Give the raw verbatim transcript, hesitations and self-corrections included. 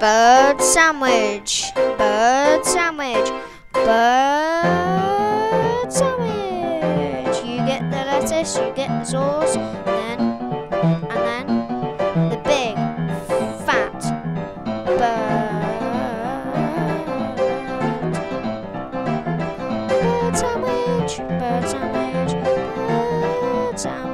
Bird sandwich, bird sandwich, bird sandwich. You get the lettuce, you get the sauce, and then, and then the big, fat bird. Bird sandwich, bird sandwich, bird sandwich.